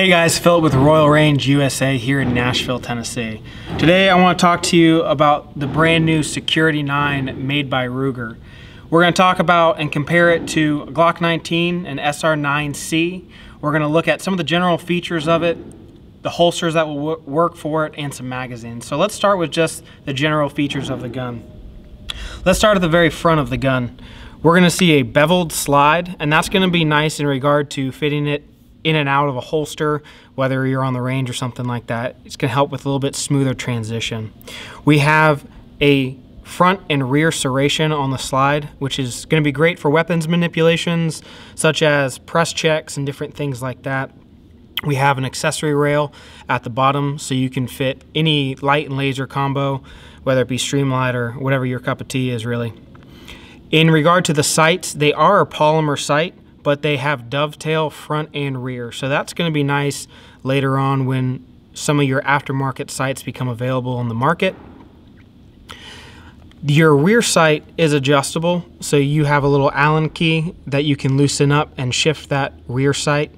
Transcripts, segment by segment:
Hey guys, Philip with Royal Range USA here in Nashville, Tennessee. Today I want to talk to you about the brand new Security-9 made by Ruger. We're going to talk about and compare it to Glock 19 and SR9C. We're going to look at some of the general features of it, the holsters that will work for it, and some magazines. So let's start with just the general features of the gun. Let's start at the very front of the gun. We're going to see a beveled slide, and that's going to be nice in regard to fitting it in and out of a holster, whether you're on the range or something like that. It's going to help with a little bit smoother transition. We have a front and rear serration on the slide, which is going to be great for weapons manipulations, such as press checks and different things like that. We have an accessory rail at the bottom, so you can fit any light and laser combo, whether it be Streamlight or whatever your cup of tea is, really. In regard to the sights, they are a polymer sight, but they have dovetail front and rear. So that's going to be nice later on when some of your aftermarket sights become available on the market. Your rear sight is adjustable, so you have a little Allen key that you can loosen up and shift that rear sight.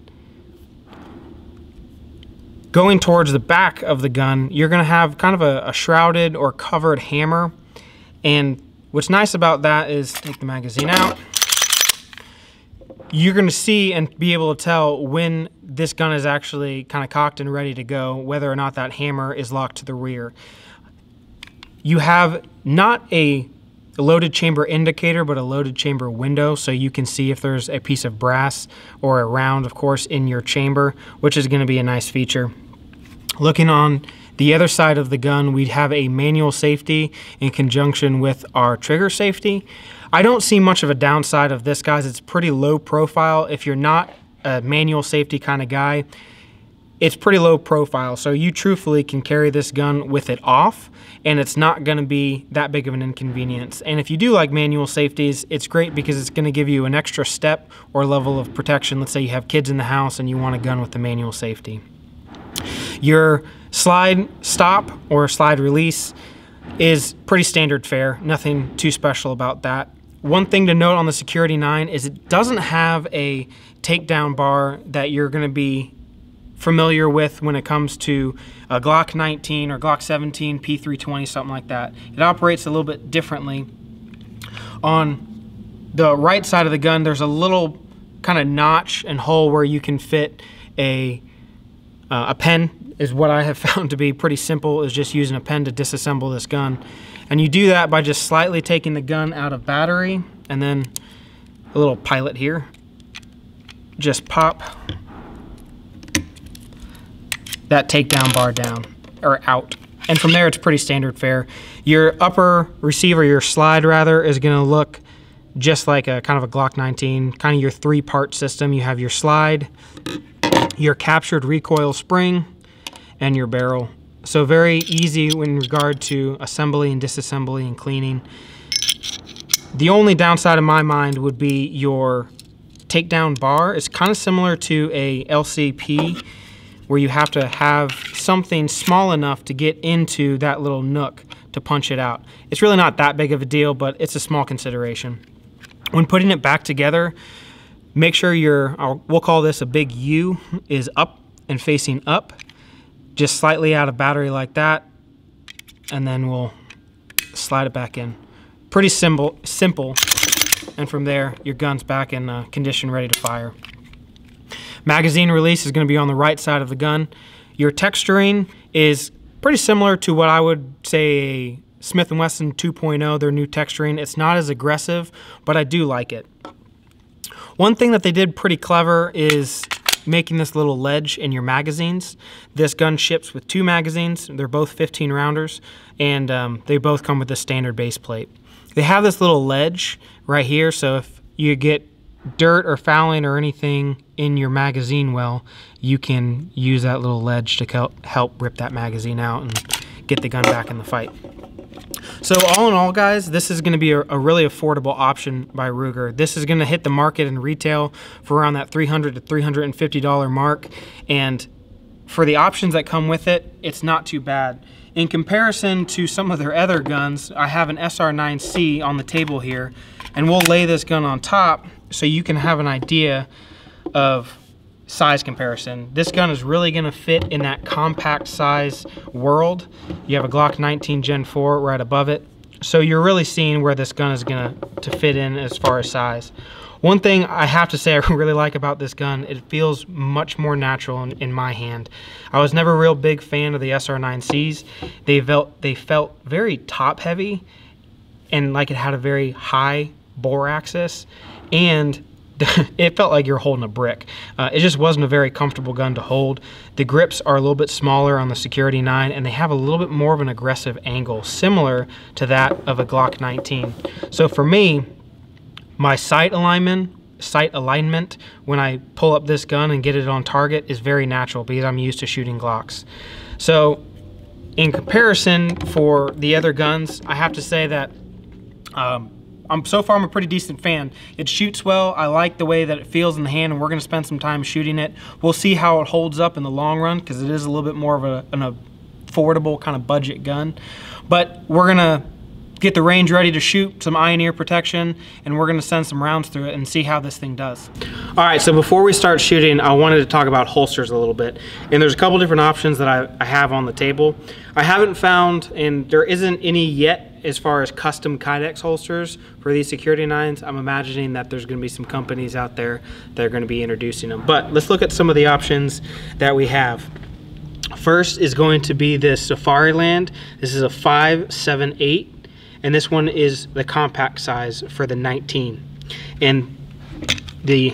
Going towards the back of the gun, you're going to have kind of a shrouded or covered hammer. And what's nice about that is, take the magazine out, you're going to see and be able to tell when this gun is actually kind of cocked and ready to go, whether or not that hammer is locked to the rear. You have not a loaded chamber indicator, but a loaded chamber window, so you can see if there's a piece of brass or a round, of course, in your chamber, which is going to be a nice feature. Looking on the other side of the gun, we have a manual safety in conjunction with our trigger safety. I don't see much of a downside of this, guys. It's pretty low profile. If you're not a manual safety kind of guy, it's pretty low profile. So you truthfully can carry this gun with it off, and it's not going to be that big of an inconvenience. And if you do like manual safeties, it's great because it's going to give you an extra step or level of protection. Let's say you have kids in the house and you want a gun with the manual safety. Your slide stop or slide release is pretty standard fare. Nothing too special about that. One thing to note on the Security-9 is it doesn't have a takedown bar that you're going to be familiar with when it comes to a Glock 19 or Glock 17, P320, something like that. It operates a little bit differently. On the right side of the gun, there's a little kind of notch and hole where you can fit a pen, is what I have found to be pretty simple, is just using a pen to disassemble this gun. And you do that by just slightly taking the gun out of battery, and then a little pilot here. Just pop that takedown bar down, or out. And from there, it's pretty standard fare. Your upper receiver, your slide rather, is gonna look just like a kind of a Glock 19, kind of your three-part system. You have your slide, your captured recoil spring, and your barrel. So very easy in regard to assembly and disassembly and cleaning. The only downside in my mind would be your takedown bar. It's kind of similar to a LCP, where you have to have something small enough to get into that little nook to punch it out. It's really not that big of a deal, but it's a small consideration. When putting it back together, make sure we'll call this a big U, is up and facing up. Just slightly out of battery like that, and then we'll slide it back in. Pretty simple, and from there, your gun's back in condition, ready to fire. Magazine release is going to be on the right side of the gun. Your texturing is pretty similar to what I would say a Smith & Wesson 2.0, their new texturing. It's not as aggressive, but I do like it. One thing that they did pretty clever is making this little ledge in your magazines. This gun ships with 2 magazines. They're both 15 rounders, and they both come with a standard base plate. They have this little ledge right here, so if you get dirt or fouling or anything in your magazine well, you can use that little ledge to help rip that magazine out and get the gun back in the fight. So all in all, guys, this is going to be a really affordable option by Ruger. This is going to hit the market in retail for around that $300 to $350 mark, and for the options that come with it, it's not too bad. In comparison to some of their other guns, I have an SR9C on the table here, and we'll lay this gun on top so you can have an idea of size comparison. This gun is really going to fit in that compact size world. You have a Glock 19 Gen 4 right above it. So you're really seeing where this gun is going to fit in as far as size. One thing I have to say I really like about this gun, it feels much more natural in my hand. I was never a real big fan of the SR9Cs. They felt very top heavy and like it had a very high bore axis, and it felt like you're holding a brick. It just wasn't a very comfortable gun to hold. The grips are a little bit smaller on the Security-9, and they have a little bit more of an aggressive angle, similar to that of a Glock 19. So for me, my sight alignment when I pull up this gun and get it on target is very natural because I'm used to shooting Glocks. So in comparison for the other guns, I have to say that so far I'm a pretty decent fan. It shoots well. I like the way that it feels in the hand, and we're going to spend some time shooting it. We'll see how it holds up in the long run because it is a little bit more of an affordable kind of budget gun. But we're going to get the range ready to shoot, some eye and ear protection, and we're going to send some rounds through it and see how this thing does. All right, so before we start shooting, I wanted to talk about holsters a little bit. And there's a couple different options that I have on the table. I haven't found, and there isn't any yet, as far as custom Kydex holsters for these Security-9s. I'm imagining that there's going to be some companies out there that are going to be introducing them. But let's look at some of the options that we have. First is going to be this Safariland. This is a 5.78, and this one is the compact size for the 19. And the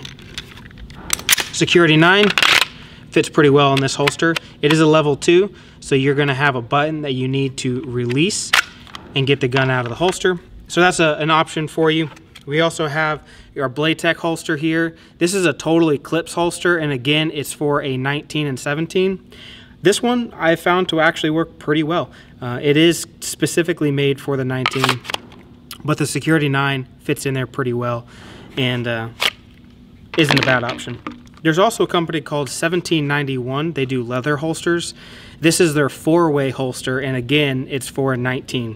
Security-9 fits pretty well in this holster. It is a level 2, so you're going to have a button that you need to release and get the gun out of the holster. So that's an option for you. We also have our BladeTech holster here. This is a total Eclipse holster, and again, it's for a 19 and 17. This one I found to actually work pretty well. It is specifically made for the 19, but the Security-9 fits in there pretty well and isn't a bad option. There's also a company called 1791. They do leather holsters. This is their 4-way holster, and again, it's for a 19.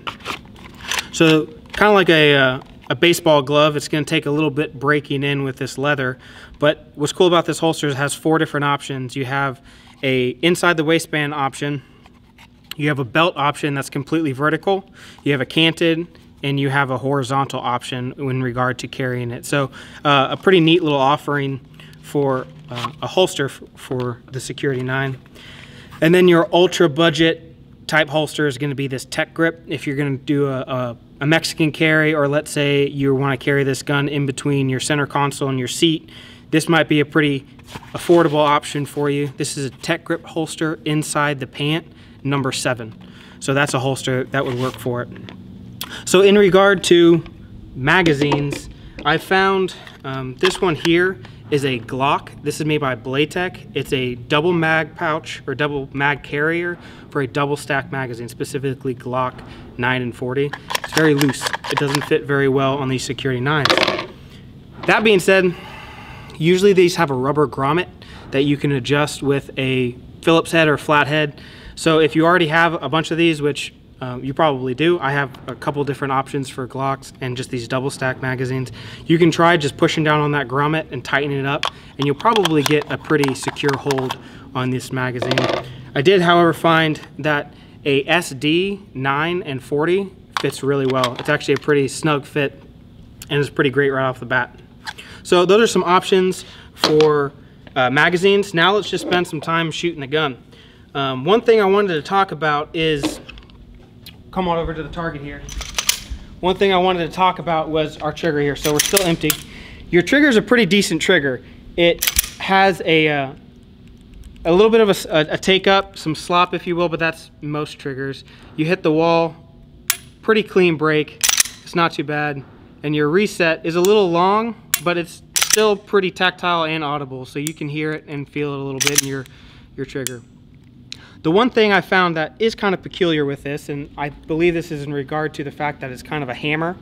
So kind of like a baseball glove, it's going to take a little bit breaking in with this leather. But what's cool about this holster is it has 4 different options. You have a inside the waistband option. You have a belt option that's completely vertical. You have a canted, and you have a horizontal option in regard to carrying it. So a pretty neat little offering for a holster for the Security-9. And then your ultra budget type holster is going to be this Tecgrip. If you're going to do a Mexican carry, or let's say you want to carry this gun in between your center console and your seat, this might be a pretty affordable option for you. This is a Tecgrip holster inside the pant, number 7. So that's a holster that would work for it. So in regard to magazines, I found this one here is a Glock. This is made by BladeTech. It's a double mag pouch or double mag carrier for a double stack magazine, specifically Glock 9 and 40. It's very loose. It doesn't fit very well on these Security-9s. That being said, usually these have a rubber grommet that you can adjust with a Phillips head or flat head. So if you already have a bunch of these, which you probably do, I have a couple different options for Glocks and just these double stack magazines. You can try just pushing down on that grommet and tightening it up, and you'll probably get a pretty secure hold on this magazine. I did, however, find that a SD 9 and 40 fits really well. It's actually a pretty snug fit, and it's pretty great right off the bat. So those are some options for magazines. Now let's just spend some time shooting the gun. One thing I wanted to talk about is, come on over to the target here. One thing I wanted to talk about was our trigger here. So we're still empty. Your trigger is a pretty decent trigger. It has a little bit of a take up, some slop if you will, but that's most triggers. You hit the wall, pretty clean break. It's not too bad. And your reset is a little long, but it's still pretty tactile and audible, so you can hear it and feel it a little bit in your trigger. The one thing I found that is kind of peculiar with this, and I believe this is in regard to the fact that it's kind of a hammer,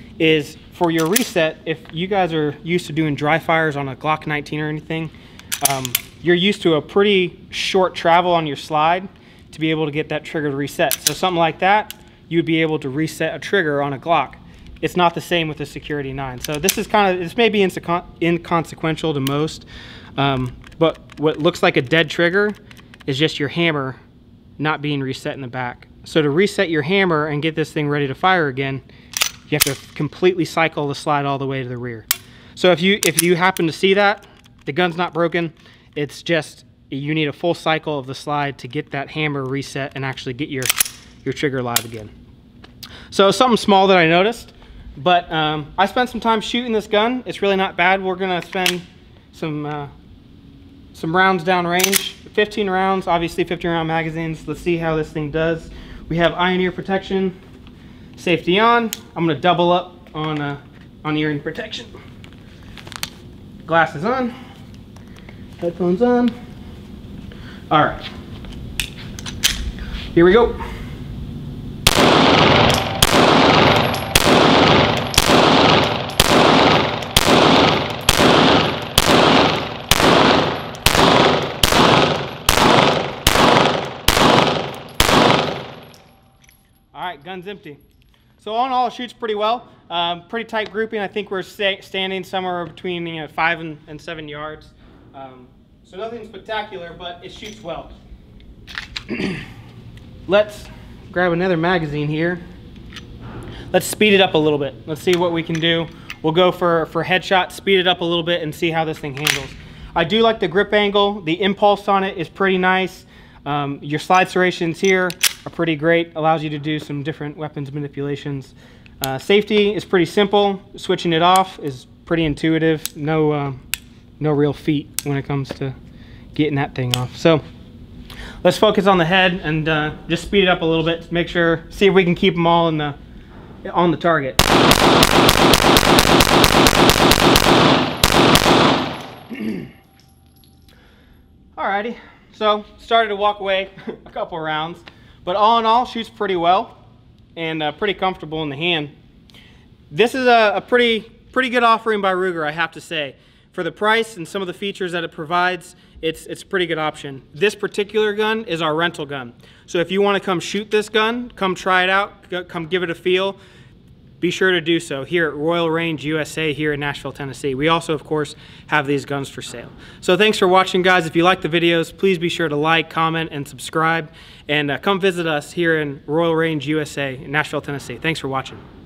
is for your reset, if you guys are used to doing dry fires on a Glock 19 or anything, you're used to a pretty short travel on your slide to be able to get that trigger to reset. So something like that, you'd be able to reset a trigger on a Glock. It's not the same with the Security-9. So this is this may be inconsequential to most, but what looks like a dead trigger is just your hammer not being reset in the back. So to reset your hammer and get this thing ready to fire again, you have to completely cycle the slide all the way to the rear. So if you happen to see that, the gun's not broken, it's just you need a full cycle of the slide to get that hammer reset and actually get your trigger live again. So something small that I noticed, but I spent some time shooting this gun. It's really not bad. We're gonna spend some rounds down range, 15 rounds, obviously 15 round magazines. Let's see how this thing does. We have eye and ear protection, safety on. I'm gonna double up on earring protection. Glasses on, headphones on. All right, here we go. All right, gun's empty. So all in all, it shoots pretty well. Pretty tight grouping. I think we're standing somewhere between 5 and 7 yards. So nothing spectacular, but it shoots well. Let's grab another magazine here. Let's speed it up a little bit. Let's see what we can do. We'll go for headshot, speed it up a little bit, and see how this thing handles. I do like the grip angle. The impulse on it is pretty nice. Your slide serrations here are pretty great. Allows you to do some different weapons manipulations. Safety is pretty simple. Switching it off is pretty intuitive. No real feat when it comes to getting that thing off. So let's focus on the head and just speed it up a little bit to make sure, see if we can keep them all on the target. Alrighty, so started to walk away a couple rounds, but all in all, shoots pretty well and pretty comfortable in the hand. This is a pretty good offering by Ruger, I have to say. For the price and some of the features that it provides, it's a pretty good option. This particular gun is our rental gun. So if you want to come shoot this gun, come try it out, come give it a feel, be sure to do so here at Royal Range USA here in Nashville, Tennessee. We also, of course, have these guns for sale. So thanks for watching, guys. If you like the videos, please be sure to like, comment, and subscribe. And come visit us here in Royal Range USA in Nashville, Tennessee. Thanks for watching.